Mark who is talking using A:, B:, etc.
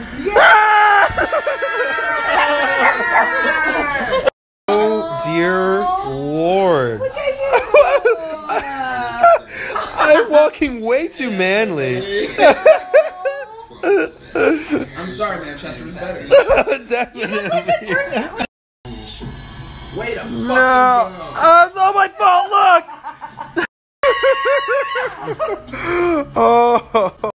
A: Oh dear Lord. I'm walking way too manly.
B: I'm sorry, Manchester's better.
A: Definitely.
B: Wait a
A: No. It's all my fault, look! Oh.